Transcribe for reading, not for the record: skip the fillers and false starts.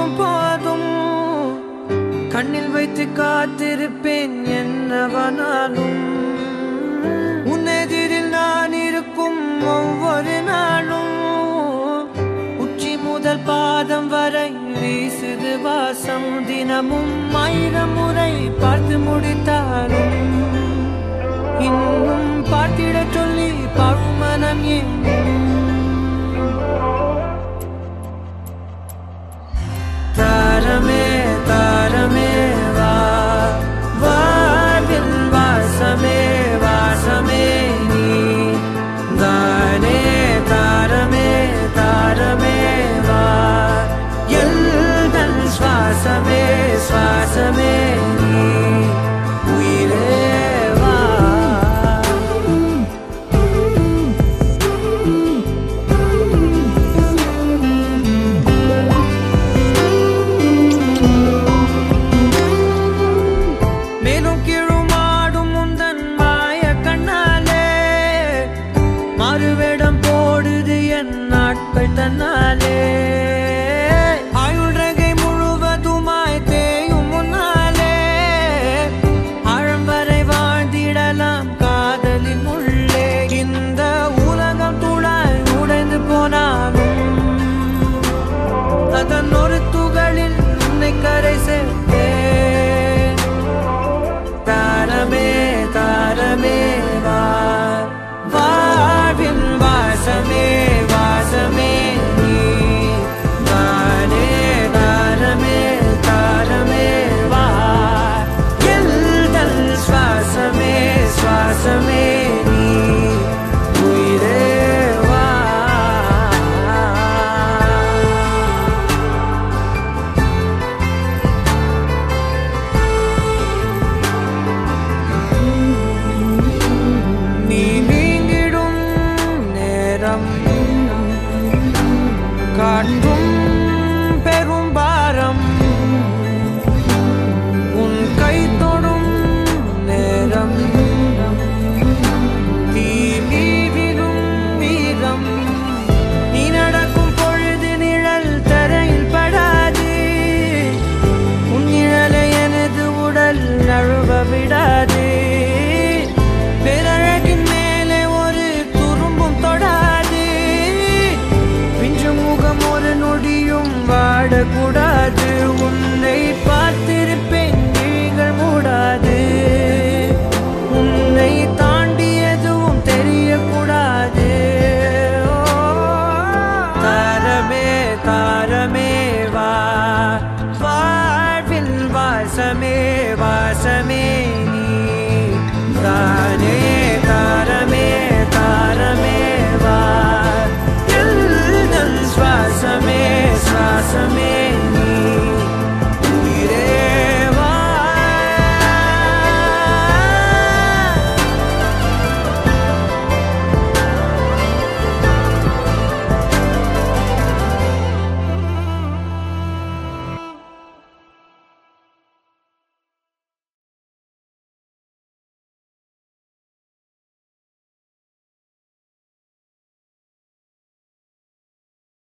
போதும் போதும் கண்ணில் வைத்து காத்திருப்பேன் என்னவனாலும் உன்னெதிரில் நான் இருக்கும் ஒவ்வொரு நாளும் உச்சி முதல் பாதம் வரை வீசுது வாசம் தினமும் 1000 முறை பார்த்து முடித்தாலும் இன்னும் பார்த்திட சொல்லி பழுமனம் ஏன் தாரமே தாரமே வா வாழ்வின் வாசமே வாசமே நீ தானே தாரமே தாரமே வா எல்தன் சுவாசமே சுவாசமே நீ உயிரே வா மேலும் கீழுமாடும் முந்தன் மாய கண்ணாலே மறுவேடம் போடுது என் நாட்கள் தன்னாலே ஆயுள்ரகை முழுவதுமாய் தேயும் முன்னாலே ஆழம் வரை வாழ்ந்திடலாம் காதலின் உள்ளே இந்த உலகம் துளாய் உடைந்து போனாலும் அதன் ஒரு துகளில் உன்னை கரை சேர்த்தேன் தாரமே தாரமே வா வாழ்வின் வாசமே வாசமே நீ தானே தாரமே தாரமே வா எல்தல் சுவாசமே சுவாசமே நீ உயிரே வா நீ நீங்கிடும் நேரம் காட்டும் பெரும் பாரம் உன் கை தொடும் நேரம் தீ மீதிடும் வீரம் நீ நடக்கும் பொழுது நிழல் தரையில் படாது உன் நிழலை எனது உடல் நழுவ விடாது பேரழகின் மேலே ஒரு துரும்பும் தொடாது பிஞ்சு முகம் ஒரு நொடியும் வாடக்கூடாது உன்னை பார்த்திருப்பேன் விழிகள் மூடாது உன்னை தாண்டி எதுவும் தெரியக்கூடாது தாரமே தாரமே வா வாழ்வின் வாசமே வாசமே நீ தானே தாரமே தாரமே வா எல்தன் சுவாசமே சுவாசமே